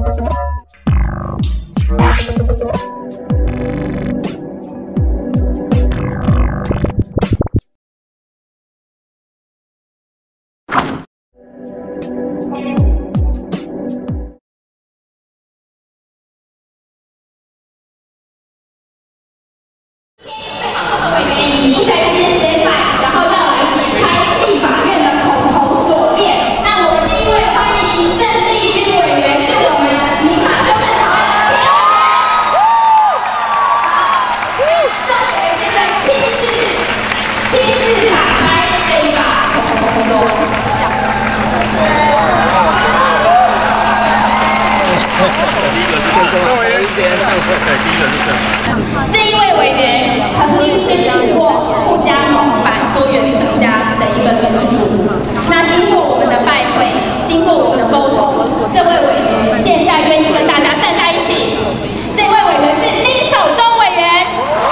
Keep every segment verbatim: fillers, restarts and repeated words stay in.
这一位委员曾经签署过不加盟版多元成家的一个论述。那经过我们的拜会，经过我们的沟通，这位委员现在愿意跟大家站在一起。这位委员是林守中委员。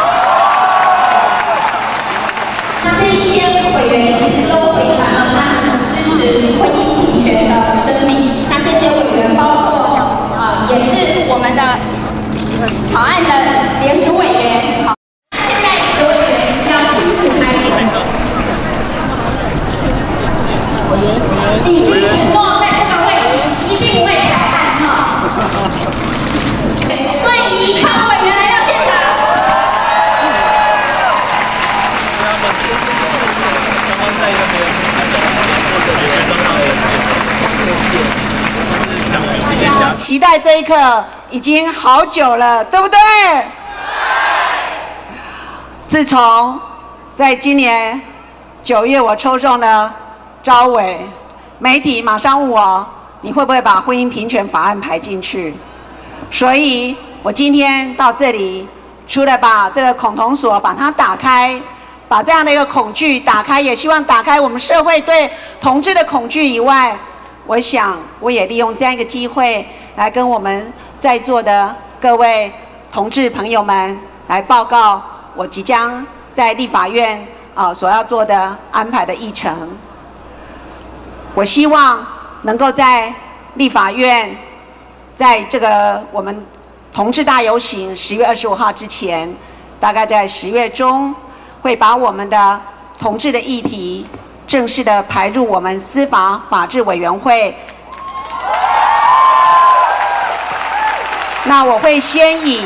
那这一些委员其实都回传了他们支持婚姻平权的声明。那这些委员包括啊、呃，也是我们的草案的联署委员。好，现在有委员要亲自开始，已经承诺在这个位置一定不会改案哈。对宜康委员来到现场。 期待这一刻已经好久了，对不对？自从在今年九月我抽中了召委，媒体马上问我，你会不会把婚姻平权法案排进去？所以我今天到这里，除了把这个恐同锁把它打开，把这样的一个恐惧打开，也希望打开我们社会对同志的恐惧以外，我想我也利用这样一个机会，来跟我们在座的各位同志朋友们来报告我即将在立法院啊、呃、所要做的安排的议程。我希望能够在立法院，在这个我们同志大游行十月二十五号之前，大概在十月中，会把我们的同志的议题正式的排入我们司法法制委员会。那我会先以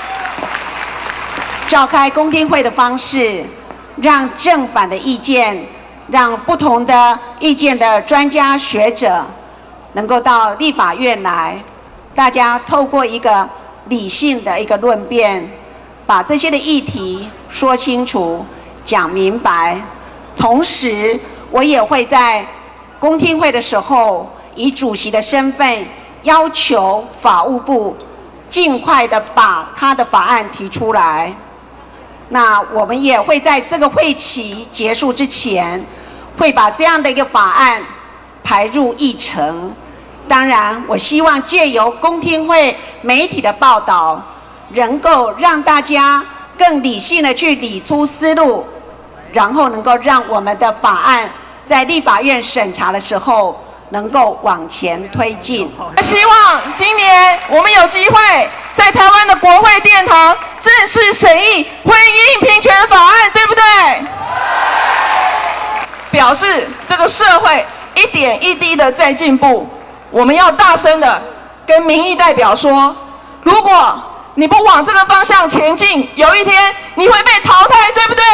召开公听会的方式，让正反的意见，让不同的意见的专家学者能够到立法院来，大家透过一个理性的一个论辩，把这些的议题说清楚、讲明白。同时，我也会在公听会的时候，以主席的身份要求法务部尽快的把他的法案提出来。那我们也会在这个会期结束之前，会把这样的一个法案排入议程。当然，我希望借由公听会媒体的报道，能够让大家更理性的去理出思路，然后能够让我们的法案在立法院审查的时候能够往前推进。 希望今年我们有机会在台湾的国会殿堂正式审议婚姻平权法案，对不对？表示这个社会一点一滴的在进步。我们要大声的跟民意代表说，如果你不往这个方向前进，有一天你会被淘汰，对不对？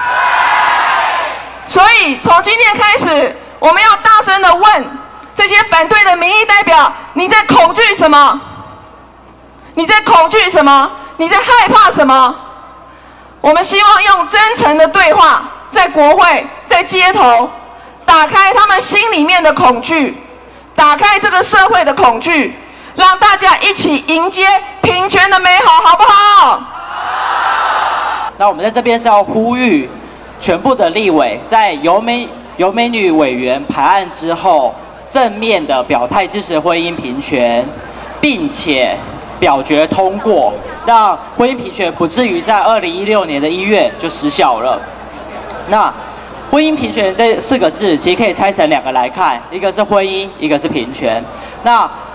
所以从今天开始，我们要大声的问这些反对的民意代表，你在恐惧什么？你在恐惧什么？你在害怕什么？我们希望用真诚的对话，在国会、在街头，打开他们心里面的恐惧，打开这个社会的恐惧，让大家一起迎接平权的美好，好不好？ 那我们在这边是要呼吁全部的立委，在由美由美女委员排案之后，正面的表态支持婚姻平权，并且表决通过，让婚姻平权不至于在二零一六年的一月就失效了。那婚姻平权这四个字，其实可以拆成两个来看，一个是婚姻，一个是平权。那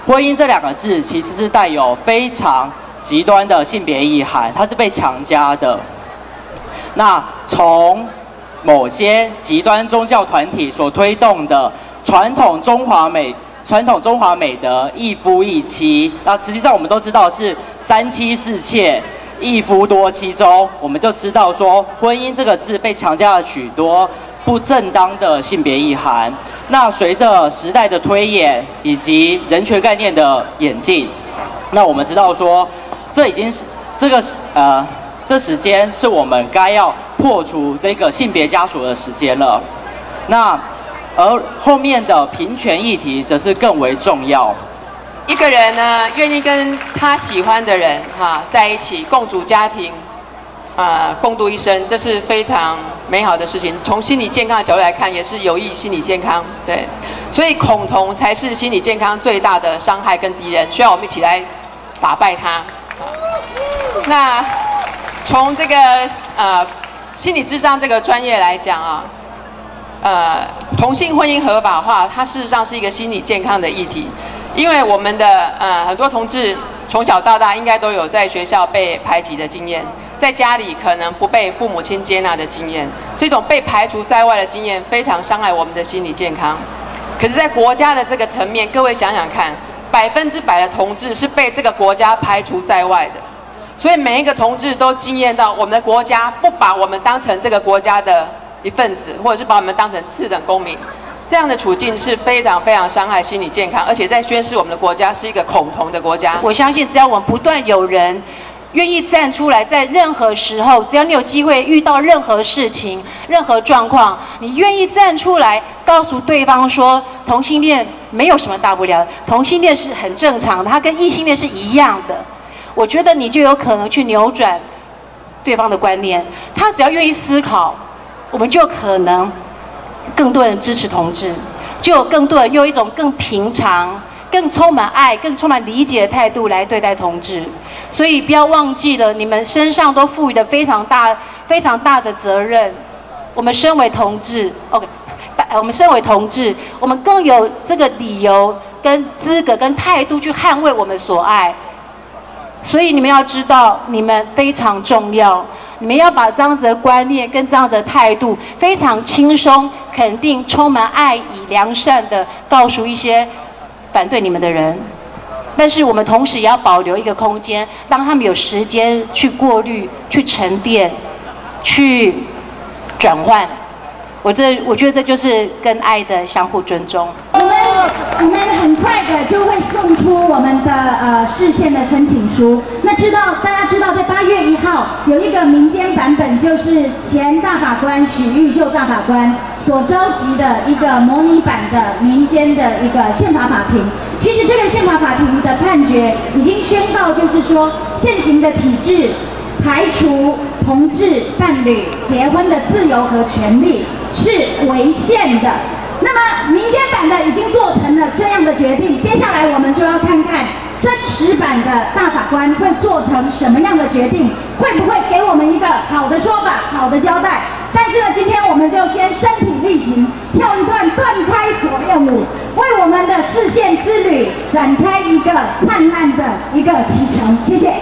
婚姻这两个字其实是带有非常极端的性别意涵，它是被强加的。那从某些极端宗教团体所推动的传统中华美传统中华美德一夫一妻，那实际上我们都知道是三妻四妾、一夫多妻中，我们就知道说婚姻这个字被强加了许多不正当的性别意涵。那随着时代的推演以及人权概念的演进，那我们知道说这已经是这个呃。这时间是我们该要破除这个性别枷锁的时间了。那而后面的平权议题则是更为重要。 一个人呢，愿意跟他喜欢的人哈在一起共组家庭，啊、呃，共度一生，这是非常美好的事情。从心理健康的角度来看，也是有益心理健康。对，所以恐同才是心理健康最大的伤害跟敌人，需要我们一起来打败它。那。从这个呃心理咨商这个专业来讲啊，呃同性婚姻合法化，它事实上是一个心理健康的议题，因为我们的呃很多同志从小到大应该都有在学校被排挤的经验，在家里可能不被父母亲接纳的经验，这种被排除在外的经验非常伤害我们的心理健康。可是，在国家的这个层面，各位想想看，百分之百的同志是被这个国家排除在外的。所以每一个同志都经验到，我们的国家不把我们当成这个国家的一份子，或者是把我们当成次等公民，这样的处境是非常非常伤害心理健康，而且在宣示我们的国家是一个恐同的国家。 我相信，只要我们不断有人愿意站出来，在任何时候，只要你有机会遇到任何事情、任何状况，你愿意站出来，告诉对方说，同性恋没有什么大不了，同性恋是很正常的，它跟异性恋是一样的。我觉得你就有可能去扭转对方的观念，他只要愿意思考，我们就可能更多人支持同志，就有更多人用一种更平常、更充满爱、更充满理解的态度来对待同志。所以不要忘记了，你们身上都赋予了非常大、非常大的责任。我们身为同志 ，OK， 我们身为同志，我们更有这个理由、跟资格、跟态度去捍卫我们所爱。所以你们要知道，你们非常重要。你们要把这样子的观念跟这样子的态度，非常轻松、肯定、充满爱以良善的告诉一些反对你们的人。但是我们同时也要保留一个空间，让他们有时间去过滤、去沉淀、去转换。我这我觉得这就是跟爱的相互尊重。 我们我们很快的就会送出我们的呃释宪的申请书。那知道大家知道，在八月一号有一个民间版本，就是前大法官许玉秀大法官所召集的一个模拟版的民间的一个宪法法庭。其实这个宪法法庭的判决已经宣告，就是说现行的体制排除同志伴侣结婚的自由和权利是违宪的。那么民间版的已经做成了这样的决定，接下来我们就要看看真实版的大法官会做成什么样的决定，会不会给我们一个好的说法、好的交代。但是呢，今天我们就先身体力行，跳一段断开锁链舞，为我们的释宪之旅展开一个灿烂的一个启程。谢谢。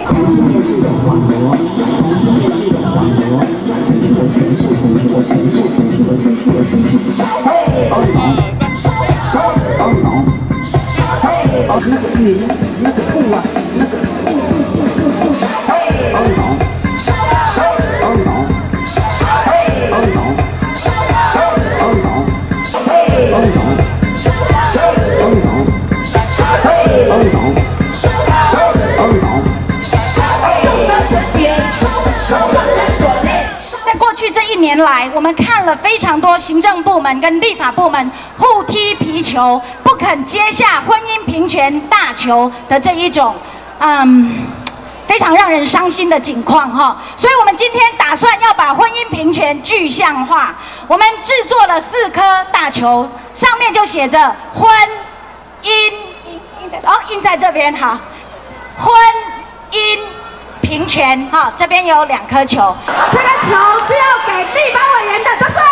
年来，我们看了非常多行政部门跟立法部门互踢皮球，不肯接下婚姻平权大球的这一种，嗯，非常让人伤心的境况哈。所以，我们今天打算要把婚姻平权具象化。我们制作了四颗大球，上面就写着婚姻，印在哦，印在这边哈，婚姻平权哈，这边有两颗球， 这个球是要给地方委员的，对不对？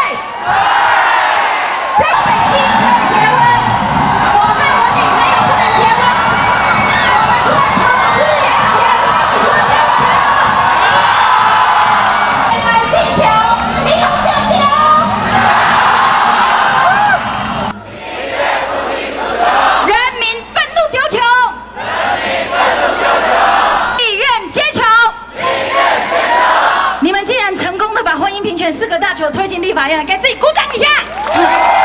这北京可以结婚，我和我女朋友不能结婚， 来，给自己鼓掌一下。